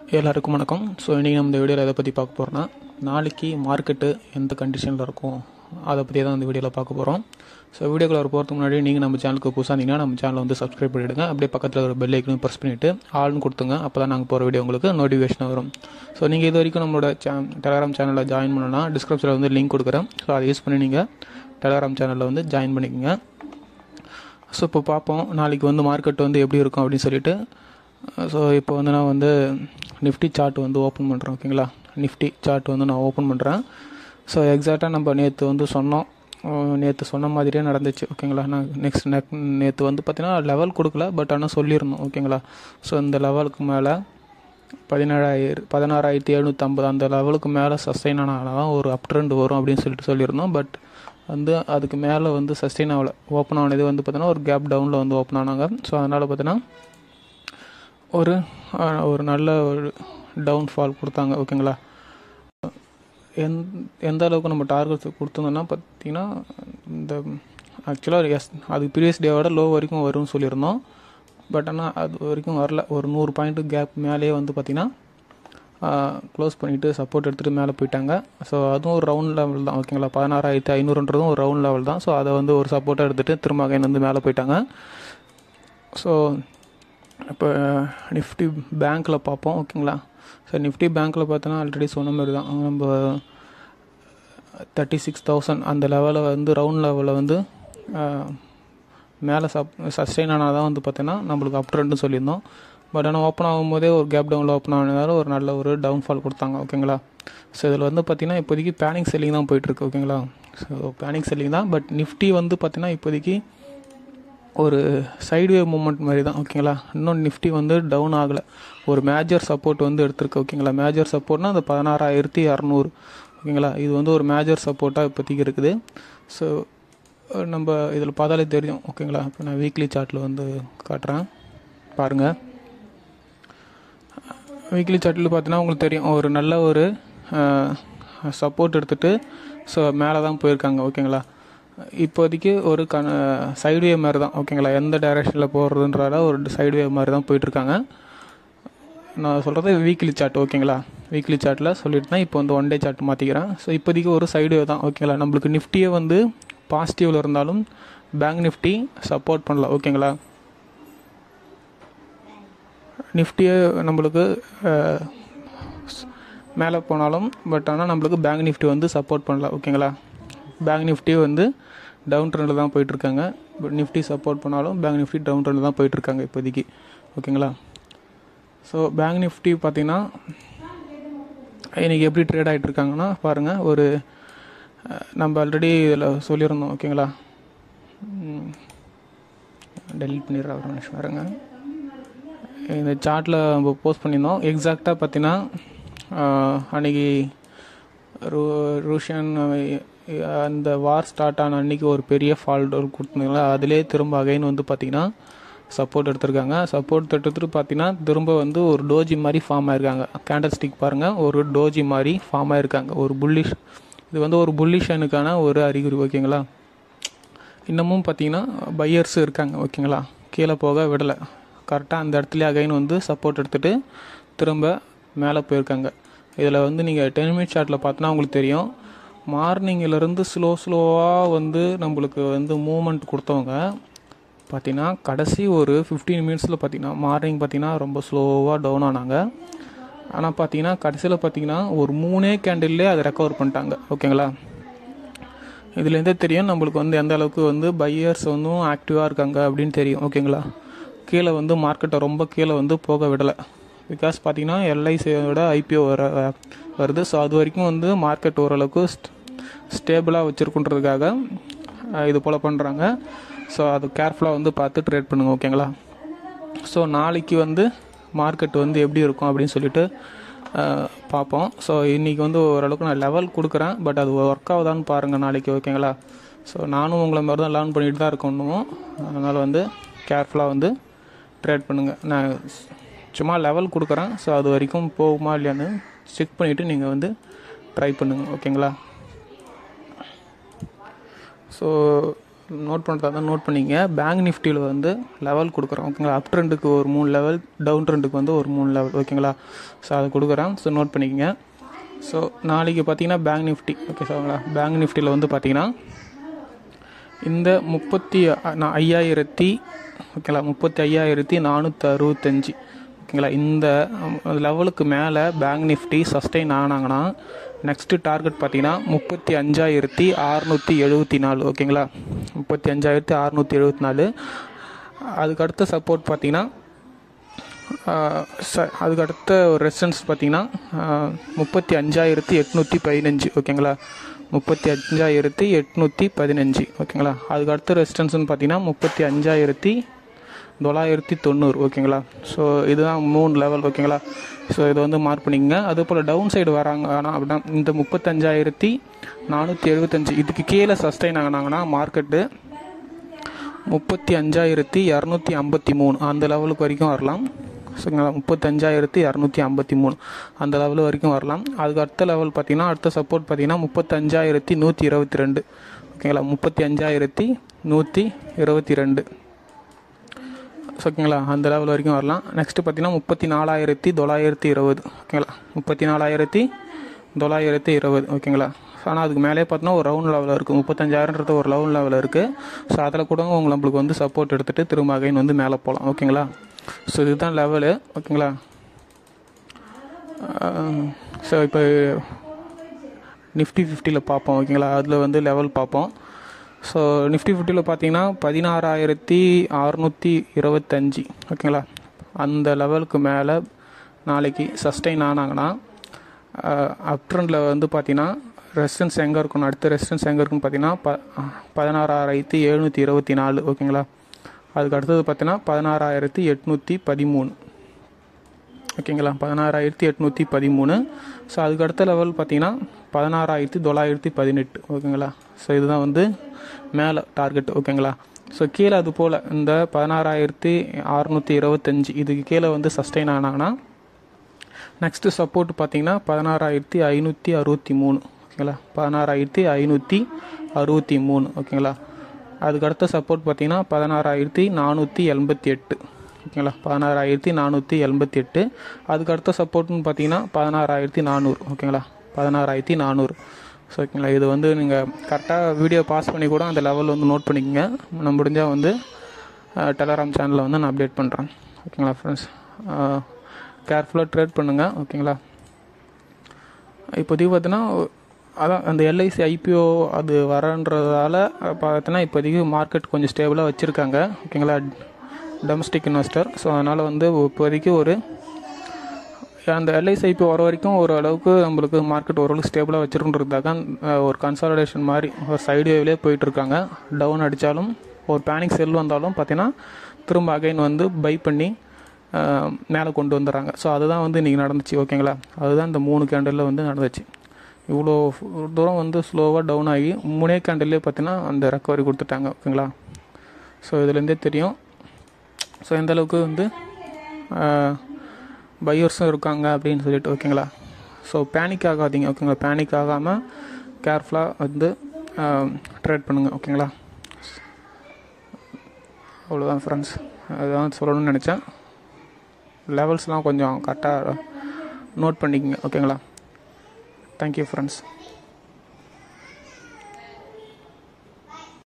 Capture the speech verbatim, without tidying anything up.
எல்லாருக்கும் வணக்கம். ஸோ இன்றைக்கி நம்ம இந்த வீடியோவில் எதை பற்றி பார்க்க போகிறோன்னா, நாளைக்கு மார்க்கெட்டு எந்த கண்டிஷனில் இருக்கும் அதை பற்றி தான் இந்த வீடியோவில் பார்க்க போகிறோம். ஸோ வீடியோக்குள்ள போகிறதுக்கு முன்னாடி நீங்கள் நம்ம சேனலுக்கு புதுசாக இருந்தீங்கன்னா நம்ம சேனலை வந்து சப்ஸ்கிரைப் பண்ணிவிடுங்க. அப்படியே பக்கத்தில் ஒரு பெல் ஐக்கனும் ப்ரெஸ் பண்ணிவிட்டு ஆல்னு கொடுத்துங்க. அப்போ தான் நாங்கள் போகிற வீடியோ உங்களுக்கு நோட்டிஃபிகேஷன் வரும். ஸோ நீங்கள் இது வரைக்கும் நம்மளோட சே டெலகிராம் சேனலில் ஜாயின் பண்ணணும்னா டிஸ்கிரிப்ஷனில் வந்து லிங்க் கொடுக்குறேன். ஸோ அதை யூஸ் பண்ணி நீங்கள் டெலகிராம் சேனலில் வந்து ஜாயின் பண்ணிக்கோங்க. ஸோ இப்போ பார்ப்போம் நாளைக்கு வந்து மார்க்கெட் வந்து எப்படி இருக்கும் அப்படின்னு சொல்லிட்டு. ஸோ இப்போ வந்து நான் வந்து நிஃப்டி சார்ட் வந்து ஓப்பன் பண்ணுறேன். ஓகேங்களா, நிஃப்டி சார்ட் வந்து நான் ஓப்பன் பண்ணுறேன். ஸோ எக்ஸாக்டாக நம்ம நேற்று வந்து சொன்னோம், நேற்று சொன்ன மாதிரியே நடந்துச்சு. ஓகேங்களா, நான் நெக்ஸ்ட் நெக் நேற்று வந்து பார்த்திங்கன்னா லெவல் கொடுக்கல, பட் ஆனால் சொல்லியிருந்தோம். ஓகேங்களா, ஸோ இந்த லெவலுக்கு மேலே பதினேழாயிரம் பதினாறாயிரத்தி எழுநூற்றம்பது அந்த லெவலுக்கு மேலே சஸ்டெயின் ஆனால் ஒரு அப் ட்ரெண்ட் வரும் அப்படின்னு சொல்லிட்டு சொல்லியிருந்தோம். பட் வந்து அதுக்கு மேலே வந்து சஸ்டெயின் ஆகலை. ஓப்பன் ஆனது வந்து பார்த்தீங்கன்னா ஒரு கேப் டவுனில் வந்து ஓப்பன் ஆனாங்க. ஸோ அதனால் பார்த்தீங்கன்னா ஒரு ஒரு நல்ல ஒரு டவுன்ஃபால் கொடுத்தாங்க. ஓகேங்களா, எந் எந்த அளவுக்கு நம்ம டார்கெட்ஸ் கொடுத்துருந்தோன்னா பார்த்திங்கன்னா இந்த ஆக்சுவலாக எஸ் அது ப்ரீவியஸ் டேவோட லோ வரைக்கும் வரும்னு சொல்லியிருந்தோம். பட் ஆனால் அது வரைக்கும் வரல. ஒரு நூறு பாயிண்ட்டு கேப் மேலேயே வந்து பார்த்திங்கன்னா க்ளோஸ் பண்ணிவிட்டு சப்போர்ட் எடுத்துகிட்டு மேலே போயிட்டாங்க. ஸோ அதுவும் ஒரு ரவுண்ட் லெவல் தான். ஓகேங்களா, பதினாறாயிரத்தி ஐநூறுன்றதும் ஒரு ரவுண்ட் லெவல் தான். ஸோ அதை வந்து ஒரு சப்போர்ட்டாக எடுத்துகிட்டு திரும்ப அகைன் வந்து மேலே போயிட்டாங்க. ஸோ இப்போ நிஃப்டி பேங்க்கில் பார்ப்போம். ஓகேங்களா, ஸோ நிஃப்டி பேங்க்கில் பார்த்தோன்னா ஆல்ரெடி சொன்ன மாதிரி தான் நம்ம தேர்ட்டி சிக்ஸ் தௌசண்ட் அந்த லெவலில் வந்து ரவுண்ட் லெவலில் வந்து மேலே சப் சஸ்டெயின் ஆனால் தான் வந்து பார்த்தீங்கன்னா நம்மளுக்கு அப் ட்ரெண்ட்னு சொல்லியிருந்தோம். பட் ஆனால் ஓப்பன் ஆகும்போதே ஒரு கேப் டவுனில் ஓப்பன் ஆனதால ஒரு நல்ல ஒரு டவுன்ஃபால் கொடுத்தாங்க. ஓகேங்களா, ஸோ இதில் வந்து பார்த்திங்கன்னா இப்போதைக்கு பேனிக் செல்லிங் தான் போயிட்டுருக்கு. ஓகேங்களா, ஸோ பேனிக் செல்லிங் தான். பட் நிஃப்டி வந்து பார்த்திங்கன்னா இப்போதைக்கு ஒரு சைட்வே மூமெண்ட் மாதிரி தான். ஓகேங்களா, இன்னும் நிஃப்டி வந்து டவுன் ஆகலை. ஒரு மேஜர் சப்போர்ட் வந்து எடுத்திருக்கு. ஓகேங்களா, மேஜர் சப்போர்ட்னா அந்த பதினாறாயிரத்தி இரநூறு. ஓகேங்களா, இது வந்து ஒரு மேஜர் சப்போர்ட்டாக இப்போதைக்கு இருக்குது. ஸோ நம்ம இதில் பார்த்தாலே தெரியும். ஓகேங்களா, இப்போ நான் வீக்லி சார்ட்டில் வந்து காட்டுறேன் பாருங்கள். வீக்லி சார்ட்டில் பார்த்தீங்கன்னா உங்களுக்கு தெரியும் ஒரு நல்ல ஒரு சப்போர்ட் எடுத்துகிட்டு ஸோ மேலே தான் போயிருக்காங்க. ஓகேங்களா, இப்போதைக்கு ஒரு கன சைட்வே மாதிரி தான். ஓகேங்களா, எந்த டைரெக்ஷனில் போகிறதுன்றால ஒரு சைட்வே மாதிரி தான் போயிட்டுருக்காங்க. நான் சொல்கிறது வீக்லி சார்ட். ஓகேங்களா, வீக்லி சார்ட்டில் சொல்லிட்டு தான் இப்போ வந்து ஒன் டே சார்ட் மாற்றிக்கிறேன். ஸோ இப்போதைக்கு ஒரு சைட்வே தான். ஓகேங்களா, நம்மளுக்கு நிஃப்டியே வந்து பாசிட்டிவில் இருந்தாலும் பேங்க் நிஃப்டி சப்போர்ட் பண்ணல. ஓகேங்களா, நிஃப்டியே நம்மளுக்கு மேலே போனாலும் பட் ஆனால் நம்மளுக்கு பேங்க் நிஃப்டி வந்து சப்போர்ட் பண்ணல. ஓகேங்களா, பேங்க் நிஃப்டி வந்து டவுன் ட்ரெண்டில் தான் போயிட்டுருக்காங்க. பட் நிஃப்டி சப்போர்ட் பண்ணாலும் பேங்க் நிஃப்டி டவுன் ட்ரெண்டில் தான் போயிட்டுருக்காங்க இப்போதைக்கு. ஓகேங்களா, ஸோ பேங்க் நிஃப்டி பார்த்திங்கன்னா இன்றைக்கி எப்படி ட்ரேட் ஆகிட்டுருக்காங்கன்னா பாருங்கள். ஒரு நம்ம ஆல்ரெடி இதில் சொல்லியிருந்தோம். ஓகேங்களா, டெலிட் பண்ணிடுற ஒரு நிமிஷம் பாருங்க. இந்த சார்ட்டில் நம்ம போஸ்ட் பண்ணியிருந்தோம். எக்ஸாக்டாக பார்த்திங்கன்னா அன்றைக்கி ரூ ரூஷியன் அந்த வார் ஸ்டார்ட் ஆன அன்றைக்கி ஒரு பெரிய ஃபால் டவுன் கொடுத்துருந்தாங்களா, அதிலே திரும்ப அகைன் வந்து பார்த்திங்கன்னா சப்போர்ட் எடுத்திருக்காங்க. சப்போர்ட் எடுத்துட்டு பார்த்திங்கன்னா திரும்ப வந்து ஒரு டோஜி மாதிரி ஃபார்ம் ஆகிருக்காங்க. கேண்டல் ஸ்டிக் பாருங்கள், ஒரு டோஜி மாதிரி ஃபார்ம் ஆகிருக்காங்க. ஒரு புல்லிஷ், இது வந்து ஒரு புல்லிஷனுக்கான ஒரு அறிகுறி. ஓகேங்களா, இன்னமும் பார்த்திங்கன்னா பையர்ஸ் இருக்காங்க. ஓகேங்களா, கீழே போக விடலை. கரெக்டாக அந்த இடத்துல அகைன் வந்து சப்போர்ட் எடுத்துகிட்டு திரும்ப மேலே போயிருக்காங்க. இதில் வந்து நீங்கள் டென் மினிட் சார்ட்டில் பார்த்தோன்னா உங்களுக்கு தெரியும், மார்னிங்கிலேருந்து ஸ்லோ ஸ்லோவாக வந்து நம்மளுக்கு வந்து மூமெண்ட் கொடுத்தவங்க பார்த்திங்கன்னா கடைசி ஒரு ஃபிஃப்டீன் மினிட்ஸில் பார்த்திங்கன்னா மார்னிங் பார்த்திங்கன்னா ரொம்ப ஸ்லோவாக டவுன் ஆனாங்க. ஆனால் பார்த்திங்கன்னா கடைசியில் பார்த்திங்கன்னா ஒரு மூணே கேண்டில்லே அதை ரெக்கவர் பண்ணிட்டாங்க. ஓகேங்களா, இதுலேருந்தே தெரியும் நம்மளுக்கு வந்து எந்த அளவுக்கு வந்து பையர்ஸ் வந்து ஆக்டிவாக இருக்காங்க அப்படின்னு தெரியும். ஓகேங்களா, கீழே வந்து மார்க்கெட்டை ரொம்ப கீழே வந்து போக விடலை. பிகாஸ் பார்த்திங்கன்னா எல்ஐசியோட ஐபிஓ வர வருது. ஸோ அது வரைக்கும் வந்து மார்க்கெட் ஓரளவுக்கு ஸ்டேபிளாக வச்சுருக்குன்றதுக்காக இது போல் பண்ணுறாங்க. ஸோ அது கேர்ஃபுல்லாக வந்து பார்த்து ட்ரேட் பண்ணுங்கள். ஓகேங்களா, ஸோ நாளைக்கு வந்து மார்க்கெட் வந்து எப்படி இருக்கும் அப்படின்னு சொல்லிட்டு பார்ப்போம். ஸோ இன்றைக்கி வந்து ஓரளவுக்கு நான் லெவல் கொடுக்குறேன், பட் அது ஒர்க் ஆகுதான்னு பாருங்கள் நாளைக்கு. ஓகேங்களா, ஸோ நானும் உங்களை மாதிரி தான் லேர்ன் பண்ணிட்டு தான் இருக்கணும். அதனால் வந்து கேர்ஃபுல்லாக வந்து ட்ரேட் பண்ணுங்கள். நான் சும்மா லெவல் கொடுக்குறேன். ஸோ அது வரைக்கும் போகுமா இல்லையான்னு செக் பண்ணிவிட்டு நீங்கள் வந்து ட்ரை பண்ணுங்கள். ஓகேங்களா, ஸோ நோட் பண்ணுறதா தான் நோட் பண்ணிங்க. பேங்க் நிஃப்டியில் வந்து லெவல் கொடுக்குறோம் ஓகேங்களா. அப் ட்ரெண்டுக்கு ஒரு மூணு லெவல், டவுன் ட்ரெண்டுக்கு வந்து ஒரு மூணு லெவல் ஓகேங்களா. ஸோ அதை கொடுக்குறேன். ஸோ நோட் பண்ணிக்கங்க. ஸோ நாளைக்கு பார்த்தீங்கன்னா பேங்க் நிஃப்டி ஓகே சார்ங்களா. பேங்க் நிஃப்டியில் வந்து பார்த்தீங்கன்னா இந்த முப்பத்தி ஐயாயிரத்தி ஓகேங்களா முப்பத்தி ஐயாயிரத்தி நானூற்றி அறுபத்தஞ்சி ஓகேங்களா. இந்த லெவலுக்கு மேலே பேங்க் நிஃப்டி சஸ்டெயின் ஆனாங்கன்னா நெக்ஸ்ட்டு டார்கெட் பார்த்தீங்கன்னா முப்பத்தி அஞ்சாயிரத்தி அறுநூற்றி எழுபத்தி நாலு ஓகேங்களா. முப்பத்தி அஞ்சாயிரத்தி அறுநூற்றி எழுபத்தி நாலு அதுக்கு அடுத்த சப்போர்ட் பார்த்தீங்கன்னா ச அதுக்கு அடுத்த ஒரு ரெசிஸ்டன்ஸ் பார்த்தீங்கன்னா முப்பத்தி அஞ்சாயிரத்தி எட்நூற்றி பதினஞ்சு ஓகேங்களா. முப்பத்தி அஞ்சாயிரத்தி எட்நூற்றி பதினஞ்சு ஓகேங்களா. அதுக்கு அடுத்த ரெசிஸ்டன்ஸ்னு பார்த்தீங்கன்னா முப்பத்தி அஞ்சாயிரத்தி தொள்ளாயிரத்தி தொண்ணூறு ஓகேங்களா. ஸோ இதுதான் மூணு லெவல் ஓகேங்களா. ஸோ இதை வந்து மார்க் பண்ணிக்கங்க. அதே போல் டவுன் சைடு வராங்க ஆனால் அப்படின்னா இந்த முப்பத்தஞ்சாயிரத்தி நானூற்றி எழுபத்தஞ்சு இதுக்கு கீழே சஸ்டெயின் ஆகினாங்கன்னா மார்க்கெட்டு முப்பத்தி அஞ்சாயிரத்தி இரநூத்தி ஐம்பத்தி மூணு அந்த லெவலுக்கு வரைக்கும் வரலாம் சரிங்களா. முப்பத்தஞ்சாயிரத்தி இரநூத்தி ஐம்பத்தி மூணு அந்த லெவல் வரைக்கும் வரலாம். அதுக்கு அடுத்த லெவல் பார்த்தீங்கன்னா அடுத்த சப்போர்ட் பார்த்தீங்கன்னா முப்பத்தஞ்சாயிரத்தி நூற்றி இருபத்தி ரெண்டு ஓகேங்களா. முப்பத்தி அஞ்சாயிரத்தி நூற்றி இருபத்தி ரெண்டு ஓகேங்களா. அந்த லெவல் வரைக்கும் வரலாம். நெக்ஸ்ட்டு பார்த்தீங்கன்னா முப்பத்தி நாலாயிரத்தி தொள்ளாயிரத்தி இருபது ஓகேங்களா. முப்பத்தி நாலாயிரத்தி தொள்ளாயிரத்தி இருபது ஓகேங்களா. ஆனால் அதுக்கு மேலே பார்த்தீங்கன்னா ஒரு ரவுண்ட் லெவலில் இருக்குது. முப்பத்தஞ்சாயிரன்றது ஒரு ரவுண்ட் லெவலில் இருக்குது. ஸோ அதில் கூட உங்க நம்மளுக்கு வந்து சப்போர்ட் எடுத்துகிட்டு திரும்ப அகைன் வந்து மேலே போகலாம் ஓகேங்களா. ஸோ இதுதான் லெவலு ஓகேங்களா. ஸோ இப்போ நிஃப்டி ஃபிஃப்டியில் பார்ப்போம் ஓகேங்களா. அதில் வந்து லெவல் பார்ப்போம். ஸோ நிஃப்டி ஃபிஃப்டியில் பார்த்தீங்கன்னா பதினாறாயிரத்தி அறுநூற்றி இருபத்தஞ்சி ஓகேங்களா. அந்த லெவலுக்கு மேலே நாளைக்கு சஸ்டெயின் ஆனாங்கன்னா அப் ட்ரெண்டில் வந்து பார்த்தீங்கன்னா ரெசிஸ்டன்ஸ் எங்கே இருக்கணும், அடுத்த ரெசிஸ்டன்ஸ் எங்கே இருக்குன்னு பார்த்தீங்கன்னா ப பதினாறாயிரத்தி எழுநூற்றி இருபத்தி நாலு ஓகேங்களா. அதுக்கு அடுத்தது பார்த்தீங்கன்னா பதினாறாயிரத்தி எட்நூற்றி பதிமூணு ஓகேங்களா. பதினாறாயிரத்தி எட்நூற்றி பதிமூணு ஸோ அதுக்கு அடுத்த லெவல் பார்த்தீங்கன்னா பதினாறாயிரத்தி தொள்ளாயிரத்தி பதினெட்டு ஓகேங்களா. ஸோ இதுதான் வந்து மேலே டார்கெட் ஓகேங்களா. ஸோ கீழே அது போல் இந்த பதினாறாயிரத்தி அறுநூற்றி இருபத்தஞ்சி இதுக்கு கீழே வந்து சஸ்டெயின் ஆனாங்கன்னா நெக்ஸ்ட்டு சப்போர்ட் பார்த்தீங்கன்னா பதினாறாயிரத்தி ஐநூற்றி அறுபத்தி மூணு ஓகேங்களா. பதினாறாயிரத்தி ஐநூற்றி அறுபத்தி மூணு ஓகேங்களா. அதுக்கு அடுத்த சப்போர்ட் பார்த்தீங்கன்னா பதினாறாயிரத்தி நானூற்றி எண்பத்தி எட்டு ஓகேங்களா. பதினாறாயிரத்தி நானூற்றி எண்பத்தி எட்டு அதுக்கு அடுத்த சப்போர்ட்னு பார்த்தீங்கன்னா பதினாறாயிரத்தி நானூறு ஓகேங்களா. பதினாறாயிரத்தி நானூறு ஸோ ஓகேங்களா. இது வந்து நீங்கள் கரெக்டாக வீடியோ பாஸ் பண்ணி கூட அந்த லெவல் வந்து நோட் பண்ணிக்கோங்க. நான் முடிஞ்சால் வந்து டெலகிராம் சேனலில் வந்து நான் அப்டேட் பண்ணுறேன் ஓகேங்களா. ஃப்ரெண்ட்ஸ் கேர்ஃபுல்லாக ட்ரேட் பண்ணுங்கள் ஓகேங்களா. இப்போதைக்கு பார்த்தீங்கன்னா அதான் அந்த எல்ஐசி ஐபிஓ அது வரன்றதால பார்த்தீங்கன்னா இப்போதைக்கு மார்க்கெட் கொஞ்சம் ஸ்டேபிளாக வச்சுருக்காங்க ஓகேங்களா டொமஸ்டிக் இன்வெஸ்டர். ஸோ அதனால் வந்து இப்போதைக்கு ஒரு அந்த எல்ஐசி ஐபிஓ வர வரைக்கும் ஓரளவுக்கு நம்மளுக்கு மார்க்கெட் ஓரளவுக்கு ஸ்டேபிளாக வச்சுருன்றதுக்காக ஒரு கன்சாலிடேஷன் மாதிரி ஒரு சைடு வேவ்லேயே போயிட்டுருக்காங்க. டவுன் அடித்தாலும் ஒரு பேனிக் செல் வந்தாலும் பார்த்தீங்கன்னா திரும்ப அகைன் வந்து பை பண்ணி மேலே கொண்டு வந்துடுறாங்க. ஸோ அதுதான் வந்து இன்றைக்கி நடந்துச்சு ஓகேங்களா. அதுதான் இந்த மூணு கேண்டலில் வந்து நடந்துச்சு. இவ்வளோ தூரம் வந்து ஸ்லோவாக டவுன் ஆகி மூணே கேண்டல்லே பார்த்தீங்கன்னா அந்த ரெக்கவரி கொடுத்துட்டாங்க ஓகேங்களா. ஸோ இதுலேருந்தே தெரியும் ஸோ எந்தளவுக்கு வந்து பையர்ஸும் இருக்காங்க அப்படின்னு சொல்லிட்டு ஓகேங்களா. ஸோ பேனிக் ஆகாதீங்க ஓகேங்களா. பேனிக் ஆகாமல் கேர்ஃபுல்லாக வந்து ட்ரேட் பண்ணுங்கள் ஓகேங்களா. அவ்வளோதான் ஃப்ரெண்ட்ஸ், அதுதான் சொல்லணும்னு நினச்சேன். லெவல்ஸ்லாம் கொஞ்சம் கரெக்டாக நோட் பண்ணிக்கங்க ஓகேங்களா. Thank you friends.